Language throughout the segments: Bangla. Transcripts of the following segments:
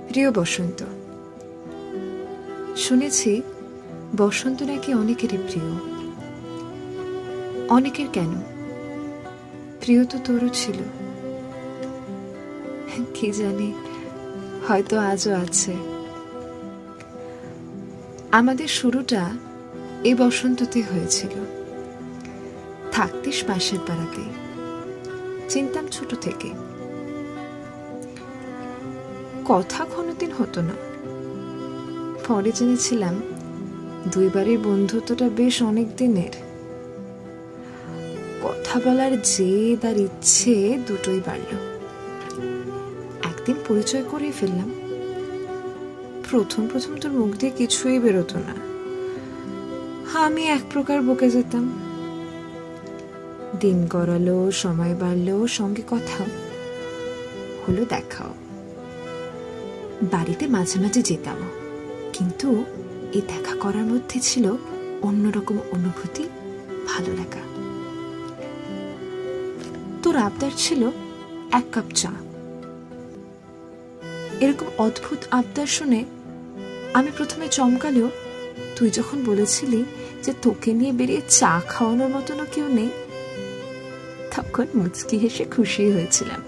প্রিয় বসন্ত, শুনেছি বসন্ত নাকি অনেকেরই প্রিয়। অনেকের কেন, প্রিয় তো তোরও ছিল। কি জানি, হয়তো আজও আছে। আমাদের শুরুটা এই বসন্ততে হয়েছিল। থাকতিস পাশের পাড়াতে, চিনতাম ছোট থেকে। কথা কোনোদিন হতো না, পরে জেনেছিলাম দুইবারের বন্ধুত্বটা বেশ অনেক দিনের। কথা বলার জেদ আর ইচ্ছে দুটোই বাড়ল। একদিন পরিচয় করেই ফেললাম। প্রথম প্রথম তোর মুখ দিয়ে কিছুই বেরোতো না, আমি এক প্রকার বকে যেতাম। দিন গড়ালো, সময় বাড়লো, সঙ্গে কথা হলো, দেখাও। বাড়িতে মাঝে মাঝে যেতাম, কিন্তু এই দেখা করার মধ্যে ছিল অন্যরকম অনুভূতি, ভালো লাগা। তোর আবদার ছিল 1 কাপ চা। এরকম অদ্ভুত আবদার শুনে আমি প্রথমে চমকালেও তুই যখন বলেছিলি যে তোকে নিয়ে বেরিয়ে চা খাওয়ানোর মতনও কেউ নেই, তখন মুচকি হেসে খুশি হয়েছিলাম।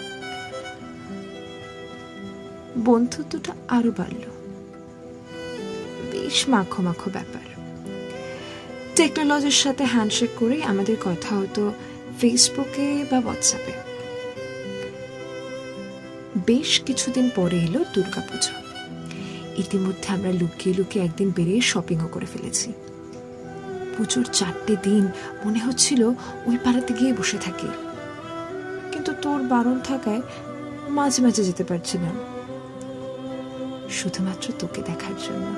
বন্ধুত্বটা আরো বাড়ল, বেশ মাখো মাখো ব্যাপার। টেকনোলজির সাথে হ্যান্ডশেক করে আমাদের কথা হতো ফেসবুকে বা হোয়াটসঅ্যাপে। বেশ কিছুদিন পরে এলো দুর্গাপুজো। ইতিমধ্যে আমরা লুকিয়ে লুকিয়ে একদিন বেরিয়ে শপিংও করে ফেলেছি। পুজোর 4টে দিন মনে হচ্ছিল ওই পাড়াতে গিয়ে বসে থাকি, কিন্তু তোর বারণ থাকায় মাঝে মাঝে যেতে পারছিলাম, শুধুমাত্র তোকে দেখার জন্য।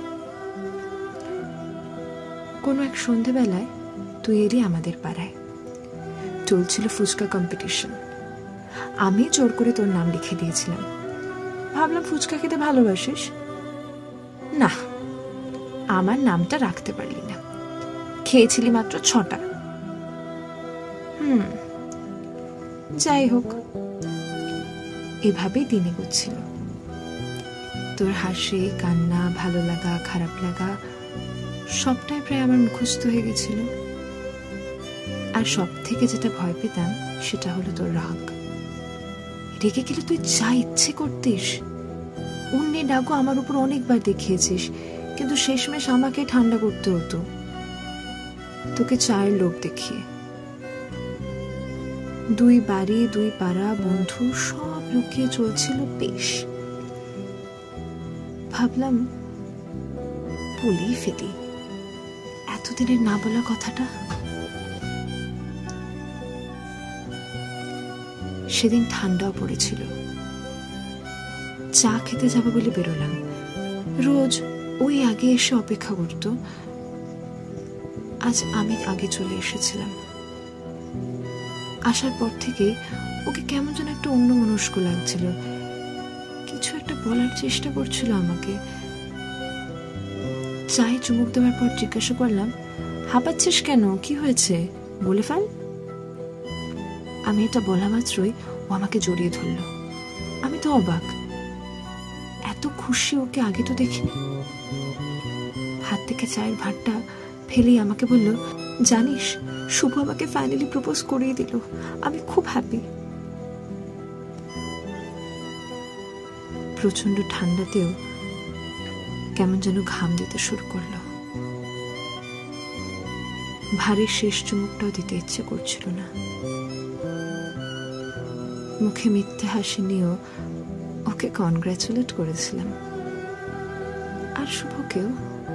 কোনো এক সন্ধেবেলায় তুই এলি আমাদের পাড়ায়। চলছিল ফুচকা কম্পিটিশন। আমি জোর করে তোর নাম লিখে দিয়েছিলাম। ভাবলাম ফুচকা খেতে ভালোবাসিস। না, আমার নামটা রাখতে পারলি না, খেয়েছিলি মাত্র 6টা। যাই হোক, এভাবেই দিন এগোচ্ছিল। তোর হাসি, কান্না, ভালো লাগা, খারাপ লাগা সবটাই প্রায় আমার মুখস্থ হয়ে গেছিল। আর সব থেকে যেটা ভয় পেতাম সেটা হলো তোর রাগ। রেগে গেলে তুই যা ইচ্ছে করতিস। অন্যের রাগও আমার উপর অনেকবার দেখিয়েছিস, কিন্তু শেষমেশ আমাকে ঠান্ডা করতে হতো তোকে চায়ের লোভ দেখিয়ে। 2 বাড়ি, 2 পাড়া, বন্ধু সব লুকিয়ে চলছিল বেশ। ভাবলাম বলেই ফেলি এতদিনের না বলা কথাটা। সেদিন ঠান্ডাও পড়েছিল। চা খেতে যাবো বলে বেরোলাম। রোজ ওই আগে এসে অপেক্ষা করত, আজ আমি আগে চলে এসেছিলাম। আসার পর থেকে ওকে কেমন যেন একটা অন্যমনস্ক লাগছিল। কিছু একটা বলার চেষ্টা করছিল আমাকে। চায়ে চুমুক দেওয়ার পর জিজ্ঞাসা করলাম, হাঁপাচ্ছিস কেন, কি হয়েছে, বলে ফেল। আমি এটা বলা মাত্রই ও আমাকে জড়িয়ে ধরল। আমি তো অবাক, এত খুশি ওকে আগে তো দেখিনি। হাত থেকে চায়ের ভাতটা ফেলেই আমাকে বলল, জানিস শুভ আমাকে ফাইনালি প্রপোজ করিয়ে দিল, আমি খুব হ্যাপি। প্রচন্ড ঠান্ডাতেও কেমন যেন ঘাম দিতে শুরু করলো। ভারীর শেষ চুমুকটাও দিতে ইচ্ছে করছিল না। মুখে মিথ্যে হাসি নিয়েও ওকে কনগ্রাচুলেট করেছিলাম, আর শুভকেও।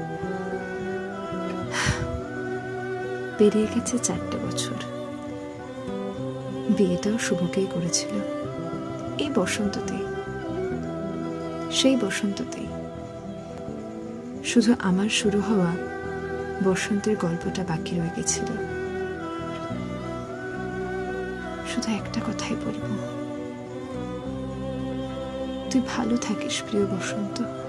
পেরিয়ে গেছে 4টে বছর। বিয়েটাও শুভকেই করেছিল এই বসন্ততেই, সেই বসন্ততেই। শুধু আমার শুরু হওয়া বসন্তের গল্পটা বাকি রয়ে গেছিল। শুধু একটা কথাই বলবো, তুই ভালো থাকিস প্রিয় বসন্ত।